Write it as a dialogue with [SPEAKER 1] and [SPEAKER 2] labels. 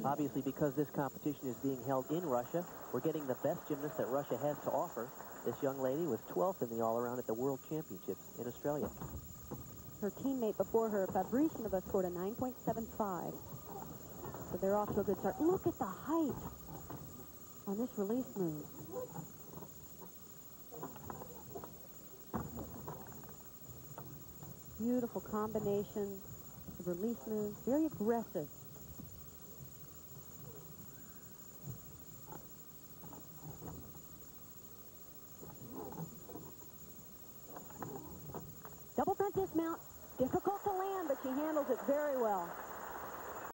[SPEAKER 1] Obviously, because this competition is being held in Russia, we're getting the best gymnast that Russia has to offer. This young lady was 12th in the all-around at the World Championships in Australia.
[SPEAKER 2] Her teammate before her, Fabrichinova, scored a 9.75. So they're off to a good start. Look at the height on this release move. Beautiful combination of release moves, very aggressive. Double front dismount, difficult to land, but she handles it very well.